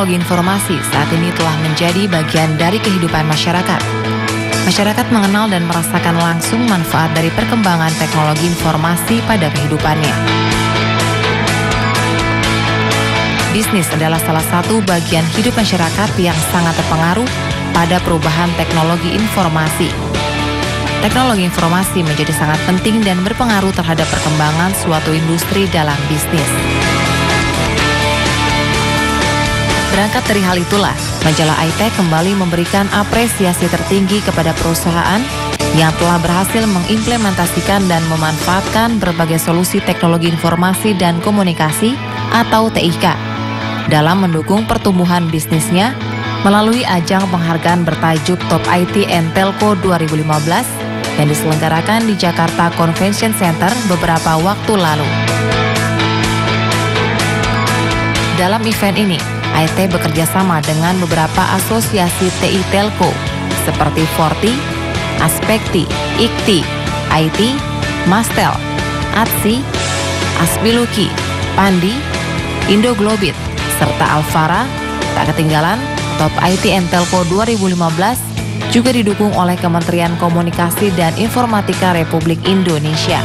Teknologi informasi saat ini telah menjadi bagian dari kehidupan masyarakat. Masyarakat mengenal dan merasakan langsung manfaat dari perkembangan teknologi informasi pada kehidupannya. Bisnis adalah salah satu bagian hidup masyarakat yang sangat terpengaruh pada perubahan teknologi informasi. Teknologi informasi menjadi sangat penting dan berpengaruh terhadap perkembangan suatu industri dalam bisnis. Berangkat dari hal itulah, majalah IT kembali memberikan apresiasi tertinggi kepada perusahaan yang telah berhasil mengimplementasikan dan memanfaatkan berbagai solusi teknologi informasi dan komunikasi atau TIK dalam mendukung pertumbuhan bisnisnya melalui ajang penghargaan bertajuk Top IT and Telco 2015 yang diselenggarakan di Jakarta Convention Center beberapa waktu lalu. Dalam event ini, IT bekerja sama dengan beberapa asosiasi TI Telco seperti Forti, Aspekti, IKTI, IT, Mastel, ATSI, Aspiluki, Pandi, Indoglobit, serta Alfara. Tak ketinggalan, Top IT and Telco 2015 juga didukung oleh Kementerian Komunikasi dan Informatika Republik Indonesia.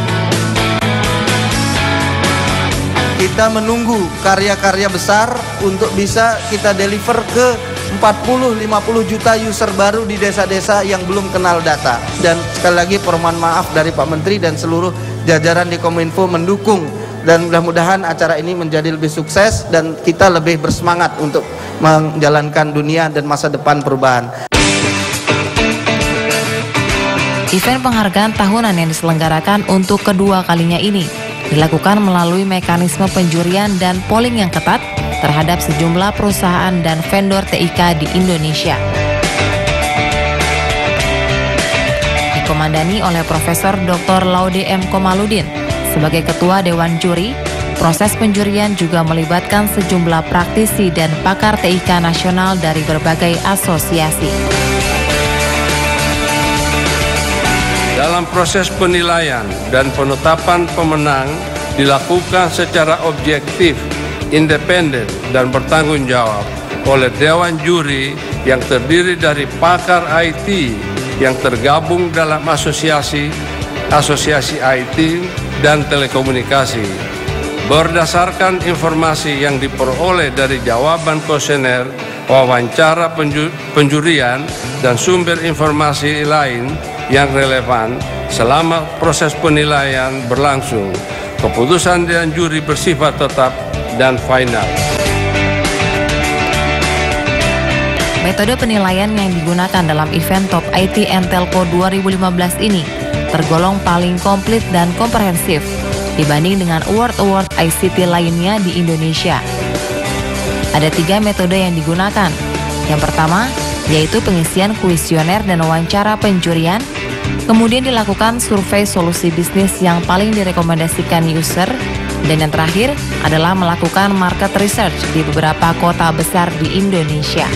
Kita menunggu karya-karya besar untuk bisa kita deliver ke 40-50 juta user baru di desa-desa yang belum kenal data. Dan sekali lagi permohonan maaf dari Pak Menteri dan seluruh jajaran di Kominfo mendukung. Dan mudah-mudahan acara ini menjadi lebih sukses dan kita lebih bersemangat untuk menjalankan dunia dan masa depan perubahan. Event penghargaan tahunan yang diselenggarakan untuk kedua kalinya ini dilakukan melalui mekanisme penjurian dan polling yang ketat terhadap sejumlah perusahaan dan vendor TIK di Indonesia. Dikomandani oleh Profesor Dr. Laude M. Komaludin sebagai Ketua Dewan Juri, proses penjurian juga melibatkan sejumlah praktisi dan pakar TIK nasional dari berbagai asosiasi. Dalam proses penilaian dan penetapan pemenang dilakukan secara objektif, independen, dan bertanggung jawab oleh Dewan Juri yang terdiri dari pakar IT yang tergabung dalam asosiasi IT dan telekomunikasi. Berdasarkan informasi yang diperoleh dari jawaban kuesioner, wawancara penjurian, dan sumber informasi lain yang relevan selama proses penilaian berlangsung, keputusan Dewan Juri bersifat tetap dan final. Metode penilaian yang digunakan dalam event Top IT and Telco 2015 ini tergolong paling komplit dan komprehensif dibanding dengan award-award ICT lainnya di Indonesia. Ada 3 metode yang digunakan. Yang pertama, yaitu pengisian kuesioner dan wawancara penjurian. Kemudian dilakukan survei solusi bisnis yang paling direkomendasikan user. Dan yang terakhir adalah melakukan market research di beberapa kota besar di Indonesia.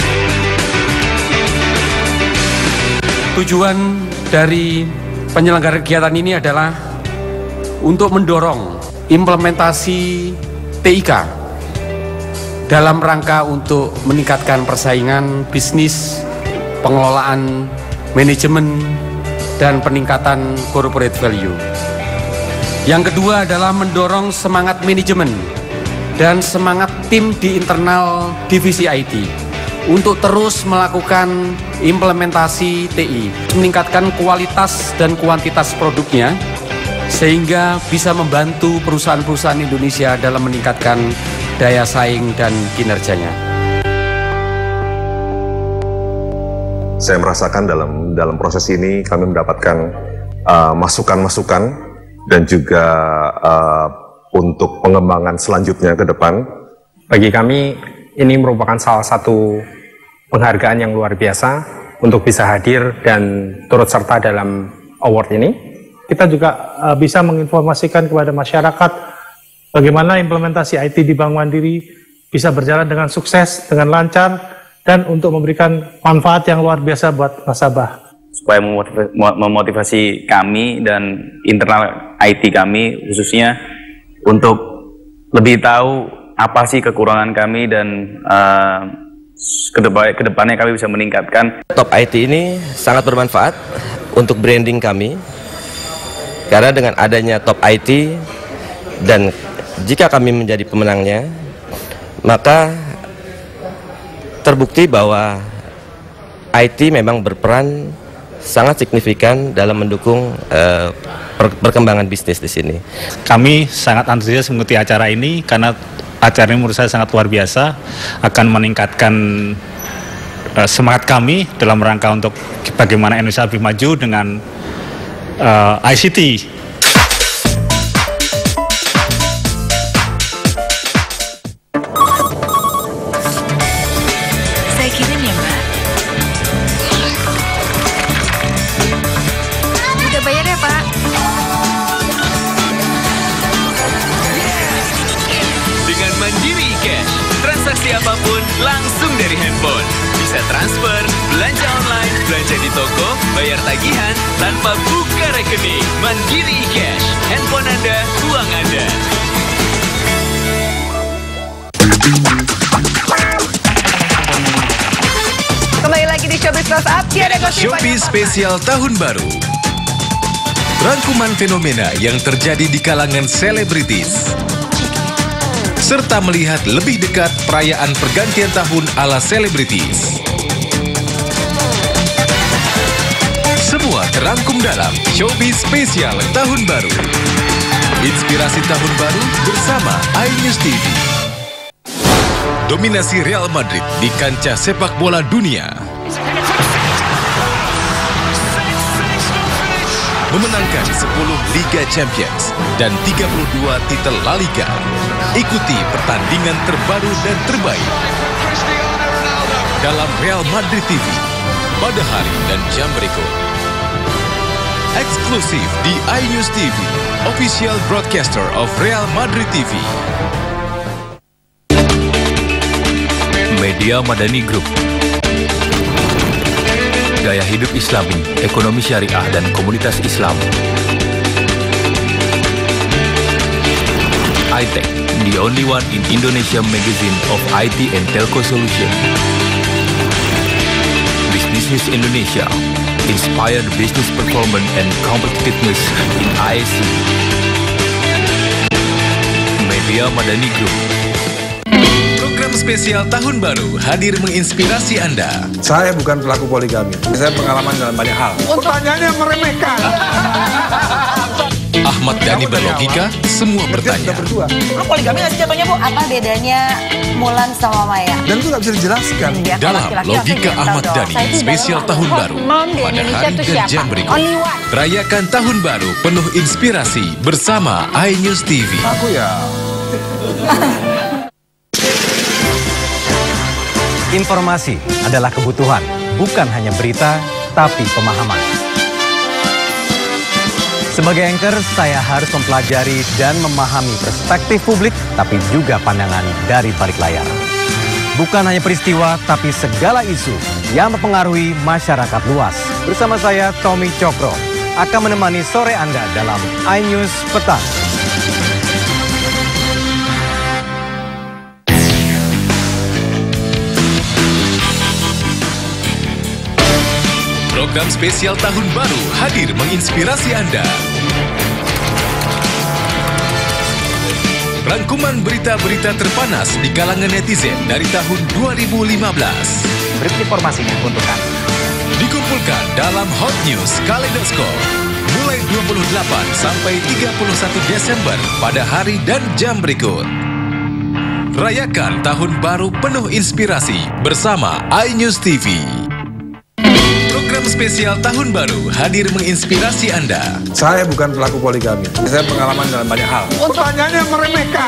Tujuan dari penyelenggaraan kegiatan ini adalah untuk mendorong implementasi TIK dalam rangka untuk meningkatkan persaingan bisnis, pengelolaan manajemen, dan peningkatan corporate value. Yang kedua adalah mendorong semangat manajemen dan semangat tim di internal divisi IT untuk terus melakukan implementasi TI, meningkatkan kualitas dan kuantitas produknya, sehingga bisa membantu perusahaan-perusahaan Indonesia dalam meningkatkan daya saing dan kinerjanya. Saya merasakan dalam proses ini kami mendapatkan masukan-masukan dan juga untuk pengembangan selanjutnya ke depan. Bagi kami ini merupakan salah satu penghargaan yang luar biasa untuk bisa hadir dan turut serta dalam award ini. Kita juga bisa menginformasikan kepada masyarakat bagaimana implementasi IT di Bank Mandiri bisa berjalan dengan sukses, dengan lancar, dan untuk memberikan manfaat yang luar biasa buat nasabah. Supaya memotivasi kami dan internal IT kami khususnya untuk lebih tahu apa sih kekurangan kami dan kedepannya kami bisa meningkatkan. Top IT ini sangat bermanfaat untuk branding kami, karena dengan adanya Top IT dan jika kami menjadi pemenangnya, maka terbukti bahwa IT memang berperan sangat signifikan dalam mendukung perkembangan bisnis di sini. Kami sangat antusias mengikuti acara ini karena acara ini menurut saya sangat luar biasa, akan meningkatkan semangat kami dalam rangka untuk bagaimana Indonesia lebih maju dengan ICT. Saya kirim ya, Mbak. Udah bayar ya, Pak? Dengan Mandiri Cash, transaksi apapun langsung dari handphone. Bisa transfer, belanja online, belanja di toko, bayar tagihan tanpa buka rekening. Mandiri Cash, handphone Anda, uang Anda. Kembali lagi di Showbiz Close Up. Showbiz spesial Tahun Baru. Rangkuman fenomena yang terjadi di kalangan selebritis, serta melihat lebih dekat perayaan pergantian tahun ala selebritis. Semua terangkum dalam Showbiz Spesial Tahun Baru. Inspirasi Tahun Baru bersama iNews TV. Dominasi Real Madrid di kancah sepak bola dunia. Memenangkan 10 Liga Champions dan 32 titel La Liga. Ikuti pertandingan terbaru dan terbaik dalam Real Madrid TV pada hari dan jam berikut. Eksklusif di iNews TV, official broadcaster of Real Madrid TV. Media Madani Group. Gaya hidup Islami, ekonomi syariah dan komunitas Islam. iTech, the only one in Indonesia magazine of IT and Telco Solution. Business News Indonesia, inspired business performance and competitiveness in ISC. Media Madani Group. Program spesial Tahun Baru hadir menginspirasi Anda. Saya bukan pelaku poligami. Saya pengalaman dalam banyak hal. Pertanyaannya meremehkan. Ahmad Dhani berlogika, semua bertanya. Lu poligami nggak sih contohnya, Bu? Apa bedanya Mulan sama Maya? Dan itu nggak bisa dijelaskan. Dalam Logika Ahmad Dhani, spesial Tahun Baru pada hari dan jam berikut. Rayakan Tahun Baru penuh inspirasi bersama iNews TV. Aku ya. Informasi adalah kebutuhan, bukan hanya berita, tapi pemahaman. Sebagai anchor, saya harus mempelajari dan memahami perspektif publik, tapi juga pandangan dari balik layar. Bukan hanya peristiwa, tapi segala isu yang mempengaruhi masyarakat luas. Bersama saya, Tommy Cokro, akan menemani sore Anda dalam iNews Petang. Program spesial Tahun Baru hadir menginspirasi Anda. Rangkuman berita-berita terpanas di kalangan netizen dari tahun 2015. Berikut informasinya untuk Anda. Dikumpulkan dalam Hot News Kaleidoskop. Mulai 28 sampai 31 Desember pada hari dan jam berikut. Rayakan Tahun Baru penuh inspirasi bersama iNews TV. Program spesial Tahun Baru hadir menginspirasi Anda. Saya bukan pelaku poligami. Saya pengalaman dalam banyak hal. Pertanyaannya meremehkan.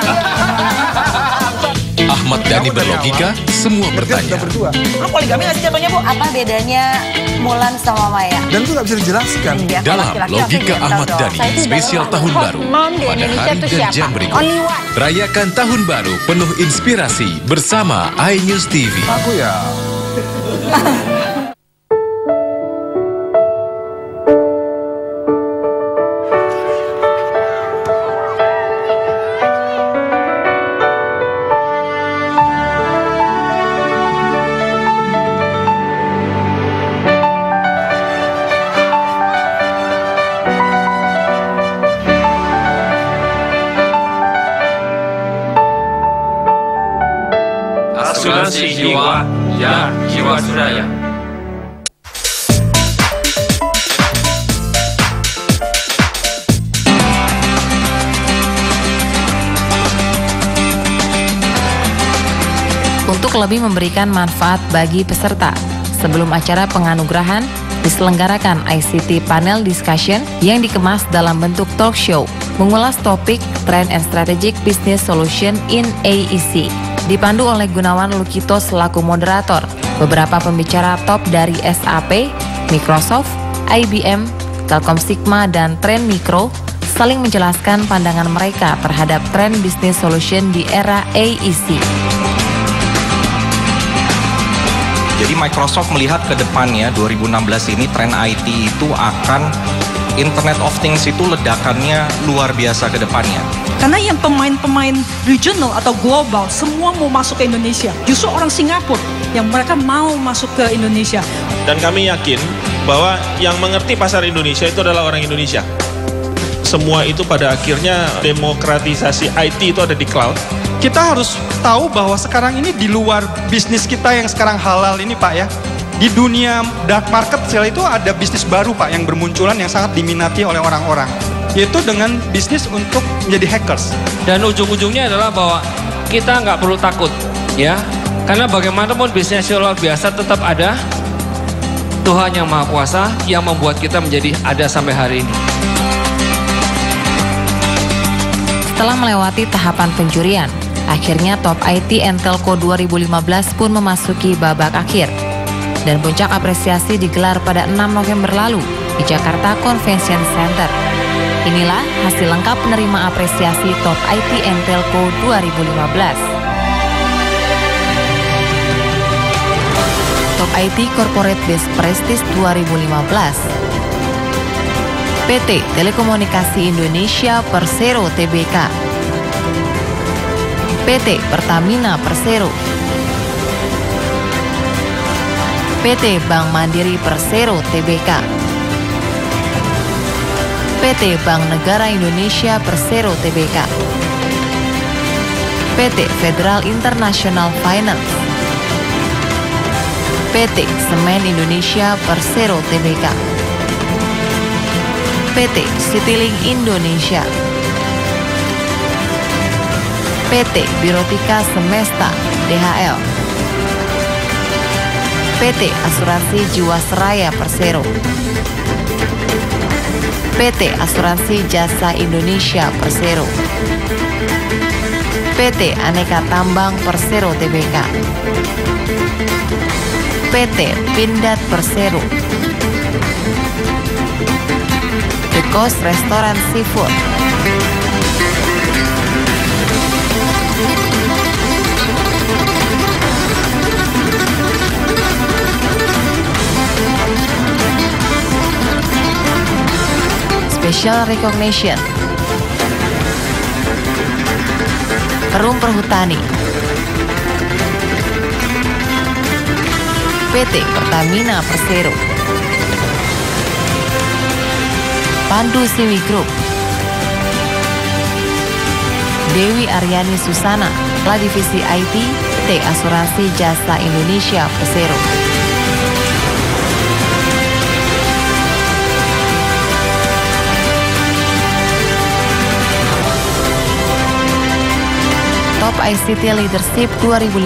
Ahmad Dhani berlogika, semua bertanya. Lu poligami nggak sih contohnya, Bu? Apa bedanya Mulan sama Maya? Dan itu nggak bisa dijelaskan. Dalam Logika Ahmad Dhani, spesial Tahun Baru pada hari dan jam berikut. Rayakan Tahun Baru penuh inspirasi bersama iNews TV. Aku ya. jiwa, ya jiwa Suraya. Untuk lebih memberikan manfaat bagi peserta, sebelum acara penganugerahan diselenggarakan ICT Panel Discussion yang dikemas dalam bentuk talk show, mengulas topik Trend and Strategic Business Solution in AEC. Dipandu oleh Gunawan Lukito selaku moderator, beberapa pembicara top dari SAP, Microsoft, IBM, Telkom Sigma, dan Trend Micro saling menjelaskan pandangan mereka terhadap Trend Business Solution di era AEC. Jadi Microsoft melihat ke depannya 2016 ini tren IT itu akan Internet of Things itu ledakannya luar biasa ke depannya. Karena yang pemain-pemain regional atau global semua mau masuk ke Indonesia. Justru orang Singapura yang mereka mau masuk ke Indonesia. Dan kami yakin bahwa yang mengerti pasar Indonesia itu adalah orang Indonesia. Semua itu pada akhirnya demokratisasi IT itu ada di cloud. Kita harus tahu bahwa sekarang ini di luar bisnis kita yang sekarang halal ini Pak ya, di dunia dark market sale itu ada bisnis baru Pak yang bermunculan yang sangat diminati oleh orang-orang, yaitu dengan bisnis untuk menjadi hackers. Dan ujung-ujungnya adalah bahwa kita nggak perlu takut ya, karena bagaimanapun bisnis luar biasa tetap ada Tuhan yang Maha Kuasa yang membuat kita menjadi ada sampai hari ini. Setelah melewati tahapan penjurian, akhirnya Top IT and Telco 2015 pun memasuki babak akhir. Dan puncak apresiasi digelar pada 6 November lalu di Jakarta Convention Center. Inilah hasil lengkap penerima apresiasi Top IT and Telco 2015. Top IT Corporate Best Prestige 2015. PT Telekomunikasi Indonesia Persero Tbk, PT Pertamina Persero, PT Bank Mandiri Persero Tbk, PT Bank Negara Indonesia Persero Tbk, PT Federal International Finance, PT Semen Indonesia Persero Tbk, PT Citylink Indonesia, PT Birotika Semesta DHL, PT Asuransi Jiwasraya Persero, PT Asuransi Jasa Indonesia Persero, PT Aneka Tambang Persero Tbk, PT Pindad Persero, The Coast Restaurant Seafood, Special Recognition, Perum Perhutani, PT Pertamina Persero, Pandu Siwi Group, Dewi Aryani Susana, Kepala Divisi IT, PT Asuransi Jasa Indonesia Persero. Top ICT Leadership 2015.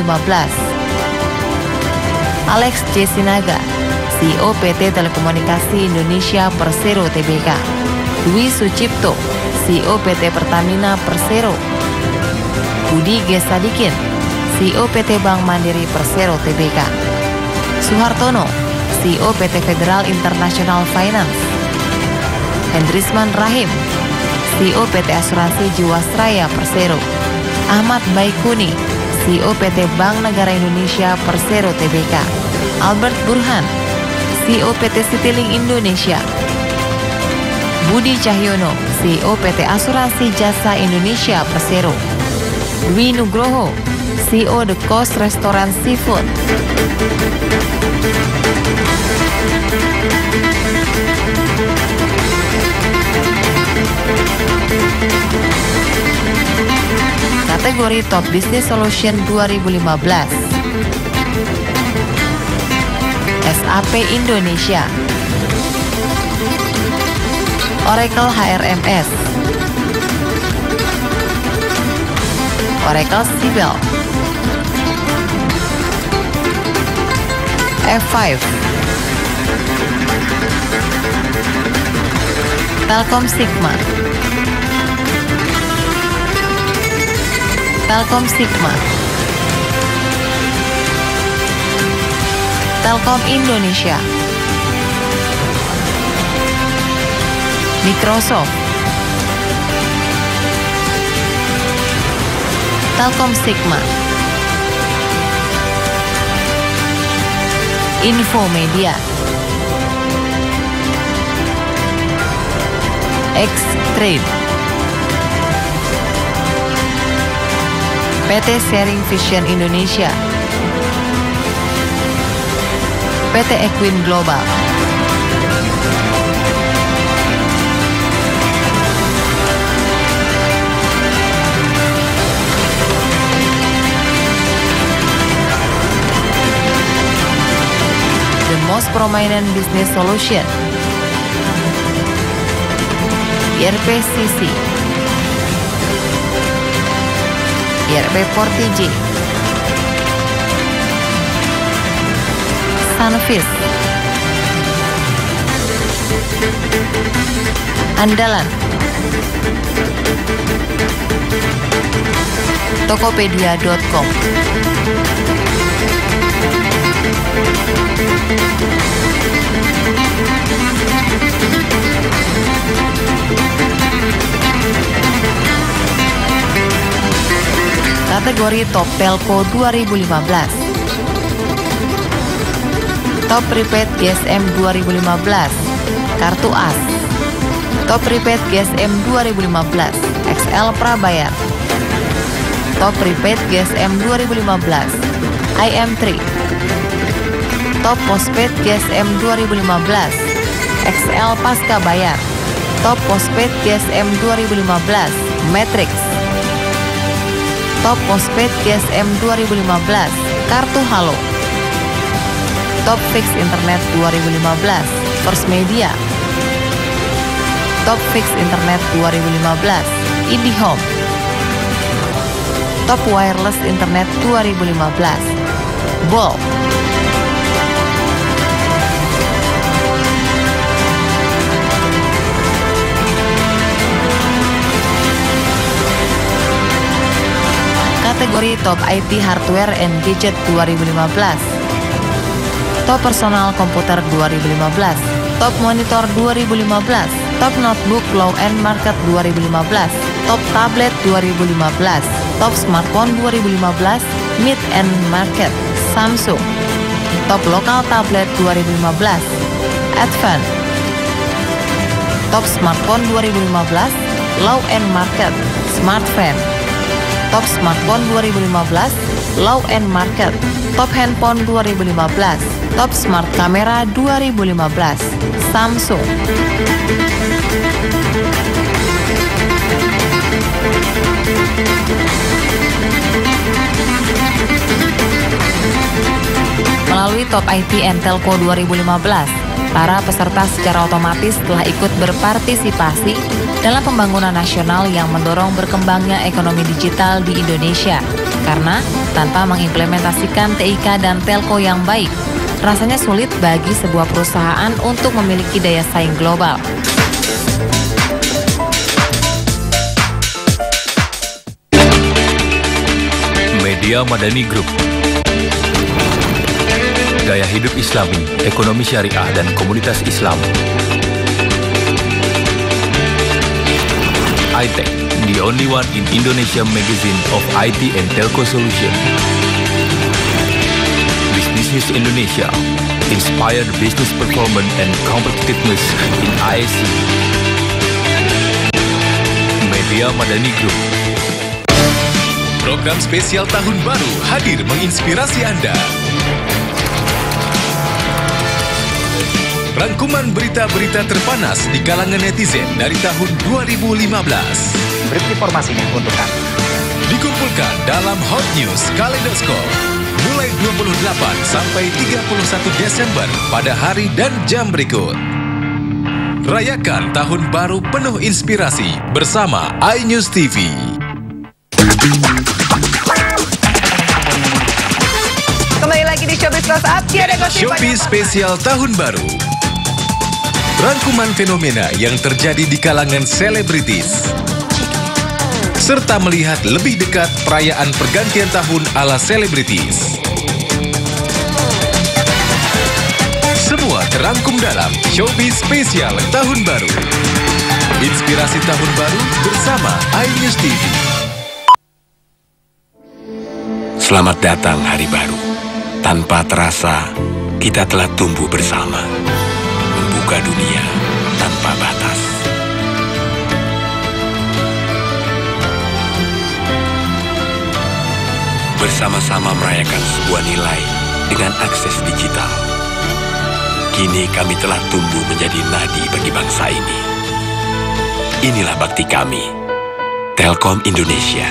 Alex J. Sinaga, CEO PT Telekomunikasi Indonesia Persero Tbk. Dwi Sucipto, CEO PT Pertamina Persero. Budi G. Sadikin, CEO PT Bank Mandiri Persero Tbk. Suhartono, CEO PT Federal International Finance. Hendrisman Rahim, CEO PT Asuransi Jiwasraya Persero. Ahmad Baikuni, CEO PT Bank Negara Indonesia Persero Tbk. Albert Burhan, CEO PT Citylink Indonesia. Budi Cahyono, CEO PT Asuransi Jasa Indonesia Persero. Dwi Nugroho, CEO The Coast Restaurant Seafood. Kategori Top Business Solution 2015. SAP Indonesia, Oracle HRMS, Oracle Siebel, F5, Telkom Sigma, Telkom Sigma, Telkom Indonesia, Microsoft, Telkom Sigma, Infomedia, X-Trade, PT Sharing Vision Indonesia, PT Equin Global, The Most Prominent Business Solution, IRP-CC, IRP Portigi, Sunfish, Andalan, Tokopedia.com, kategori Top Telco 2015, Top Prepaid GSM 2015, Kartu As, Top Prepaid GSM 2015, XL Prabayar, Top Prepaid GSM 2015, IM3, Top Postpaid GSM 2015, XL Pasca Bayar, Top Postpaid GSM 2015, Matrix, Top Postpaid GSM 2015, Kartu Halo, Top Fix Internet 2015, First Media, Top Fix Internet 2015, IndiHome, Top Wireless Internet 2015, Bol, kategori Top IT Hardware and Gadget 2015, Top Personal Komputer 2015, Top Monitor 2015, Top Notebook Low End Market 2015, Top Tablet 2015, Top Smartphone 2015, Mid End Market, Samsung, Top Local Tablet 2015, Advan, Top Smartphone 2015, Low End Market, Smartfren, Top Smartphone 2015, Low End Market, Top Handphone 2015, Top Smart Camera 2015, Samsung. Melalui Top IT and Telco 2015, para peserta secara otomatis telah ikut berpartisipasi dalam pembangunan nasional yang mendorong berkembangnya ekonomi digital di Indonesia. Karena tanpa mengimplementasikan TIK dan Telco yang baik, rasanya sulit bagi sebuah perusahaan untuk memiliki daya saing global. Media Madani Group, gaya hidup Islami, ekonomi syariah dan komunitas Islam. iTech, the only one in Indonesia magazine of IT and Telco solution. Business News Indonesia, inspired business performance and competitiveness in IC. Media Madani Group. Program spesial tahun baru hadir menginspirasi Anda. Rangkuman berita-berita terpanas di kalangan netizen dari tahun 2015. Berikut informasinya untuk Anda. Dikumpulkan dalam Hot News Kaleidoskop. mulai 28 sampai 31 Desember pada hari dan jam berikut. Rayakan tahun baru penuh inspirasi bersama iNews TV. Kembali lagi di Showbiz Close Up, Showbiz spesial tahun baru. Rangkuman fenomena yang terjadi di kalangan selebritis, serta melihat lebih dekat perayaan pergantian tahun ala selebritis. Semua terangkum dalam Showbiz spesial tahun baru. Inspirasi tahun baru bersama iNews TV. Selamat datang hari baru. Tanpa terasa, kita telah tumbuh bersama. Membuka dunia tanpa batas. Bersama-sama merayakan sebuah nilai dengan akses digital. Kini kami telah tumbuh menjadi nadi bagi bangsa ini. Inilah bakti kami, Telkom Indonesia.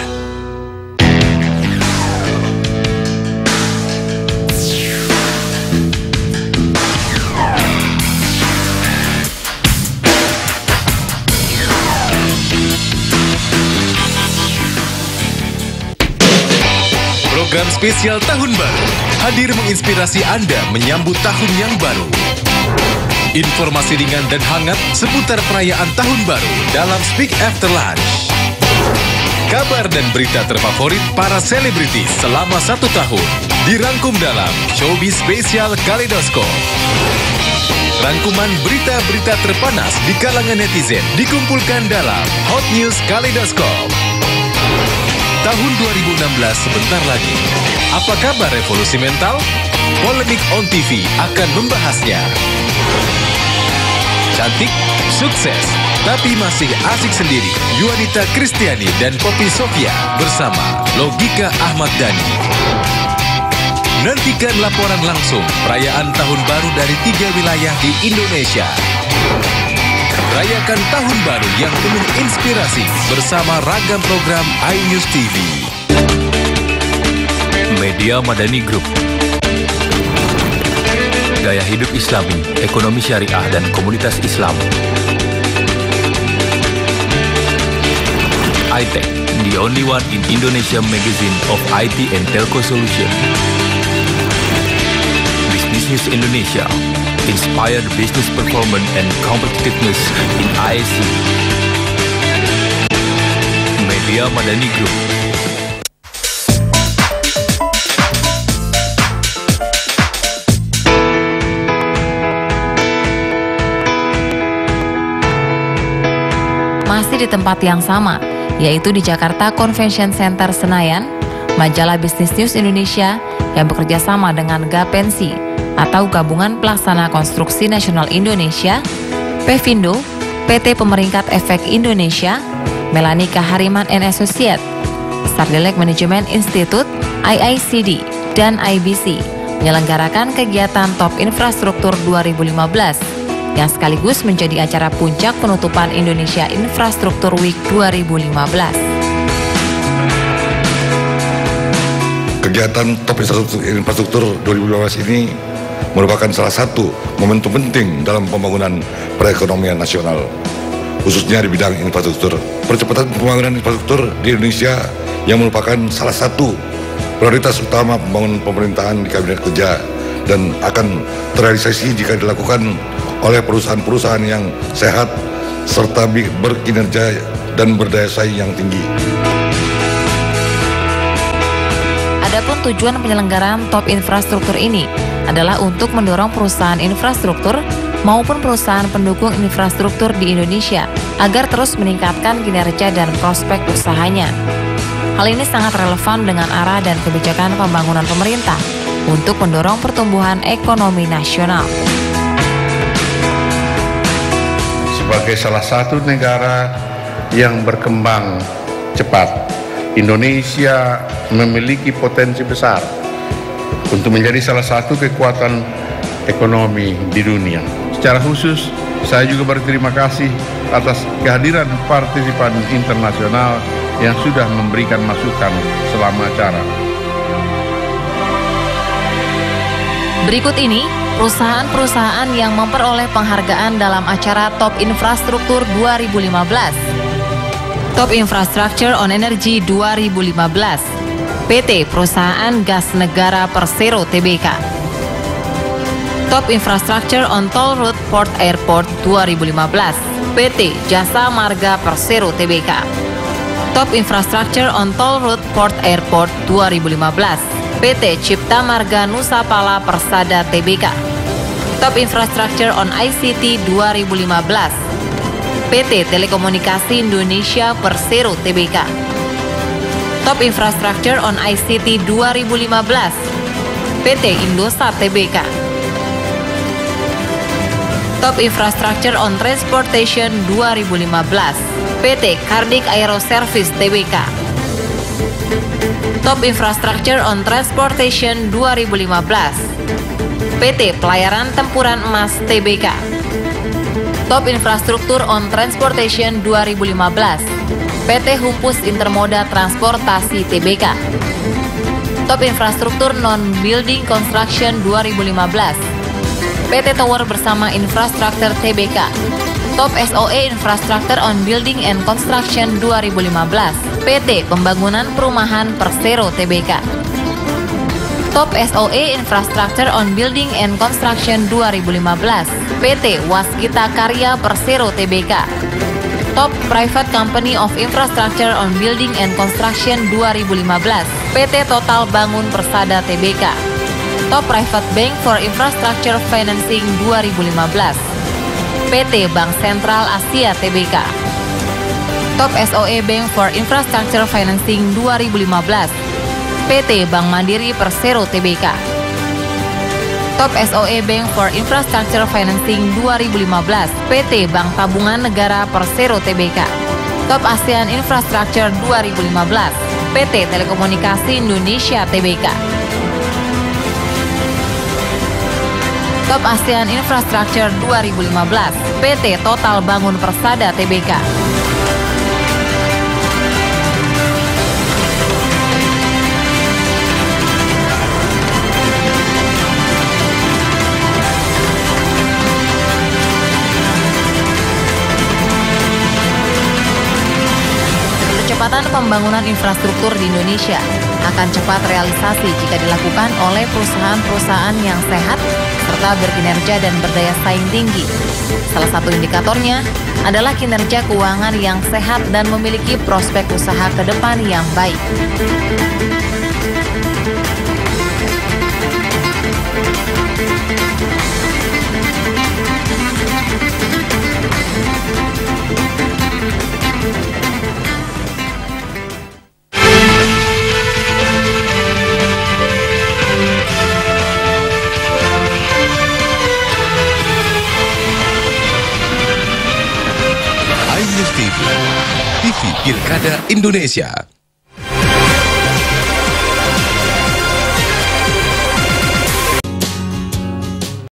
Program spesial tahun baru hadir menginspirasi Anda menyambut tahun yang baru. Informasi ringan dan hangat seputar perayaan tahun baru dalam Speak After Lunch. Kabar dan berita terfavorit para selebritis selama 1 tahun dirangkum dalam Showbiz Spesial Kaleidoskop. Rangkuman berita-berita terpanas di kalangan netizen dikumpulkan dalam Hot News Kaleidoskop. Tahun 2016 sebentar lagi. Apa kabar revolusi mental? Polemik on TV akan membahasnya. Cantik, sukses, tapi masih asik sendiri. Yuanita Kristiani dan Poppy Sofia bersama Logika Ahmad Dhani. Nantikan laporan langsung perayaan tahun baru dari 3 wilayah di Indonesia. Rayakan tahun baru yang penuh inspirasi bersama ragam program iNews TV. Media Madani Group. Gaya hidup Islami, ekonomi syariah dan komunitas Islam. iTech, the only one in Indonesia magazine of IT and Telco Solution. Business News Indonesia. Inspired business performance and competitiveness in ISC. Media Madani Group. Masih di tempat yang sama, yaitu di Jakarta Convention Center Senayan, majalah Business News Indonesia yang bekerja sama dengan Gapensi atau Gabungan Pelaksana Konstruksi Nasional Indonesia, Pevindo, PT Pemeringkat Efek Indonesia, Melanika Hariman & Associate, Sardelek Management Institute, IICD, dan IBC menyelenggarakan kegiatan Top Infrastruktur 2015 yang sekaligus menjadi acara puncak penutupan Indonesia Infrastruktur Week 2015. Kegiatan Top Infrastruktur 2015 ini merupakan salah satu momentum penting dalam pembangunan perekonomian nasional, khususnya di bidang infrastruktur. Percepatan pembangunan infrastruktur di Indonesia yang merupakan salah satu prioritas utama pembangunan pemerintahan di Kabinet Kerja dan akan terrealisasi jika dilakukan oleh perusahaan-perusahaan yang sehat serta berkinerja dan berdaya saing yang tinggi. Adapun tujuan penyelenggaraan Top Infrastruktur ini adalah untuk mendorong perusahaan infrastruktur maupun perusahaan pendukung infrastruktur di Indonesia agar terus meningkatkan kinerja dan prospek usahanya. Hal ini sangat relevan dengan arah dan kebijakan pembangunan pemerintah untuk mendorong pertumbuhan ekonomi nasional. Sebagai salah satu negara yang berkembang cepat, Indonesia memiliki potensi besar untuk menjadi salah satu kekuatan ekonomi di dunia. Secara khusus, saya juga berterima kasih atas kehadiran partisipan internasional yang sudah memberikan masukan selama acara. Berikut ini perusahaan-perusahaan yang memperoleh penghargaan dalam acara Top Infrastruktur 2015. Top Infrastructure on Energy 2015. PT Perusahaan Gas Negara Persero Tbk. Top Infrastructure on Toll Road Port Airport 2015. PT Jasa Marga Persero Tbk. Top Infrastructure on Toll Road Port Airport 2015. PT Cipta Marga Nusapala Persada Tbk. Top Infrastructure on ICT 2015. PT Telekomunikasi Indonesia Persero Tbk. Top Infrastructure on ICT 2015. PT Indosat Tbk. Top Infrastructure on Transportation 2015. PT Kardik Aero Service Tbk. Top Infrastructure on Transportation 2015. PT Pelayaran Tempuran Emas Tbk. Top Infrastruktur on Transportation 2015. PT Humpus Intermoda Transportasi Tbk. Top Infrastruktur Non-Building Construction 2015. PT Tower Bersama Infrastructure Tbk. Top SOE Infrastructure on Building and Construction 2015. PT Pembangunan Perumahan Persero Tbk. Top SOE Infrastructure on Building and Construction 2015. PT Waskita Karya Persero Tbk. Top Private Company of Infrastructure on Building and Construction 2015. PT Total Bangun Persada Tbk. Top Private Bank for Infrastructure Financing 2015. PT Bank Sentral Asia Tbk. Top SOE Bank for Infrastructure Financing 2015. PT Bank Mandiri Persero Tbk. Top SOE Bank for Infrastructure Financing 2015. PT Bank Tabungan Negara Persero Tbk. Top ASEAN Infrastructure 2015. PT Telekomunikasi Indonesia Tbk. Top ASEAN Infrastructure 2015. PT Total Bangun Persada Tbk. Percepatan pembangunan infrastruktur di Indonesia akan cepat realisasi jika dilakukan oleh perusahaan-perusahaan yang sehat serta berkinerja dan berdaya saing tinggi. Salah satu indikatornya adalah kinerja keuangan yang sehat dan memiliki prospek usaha ke depan yang baik. TV Pilkada Indonesia.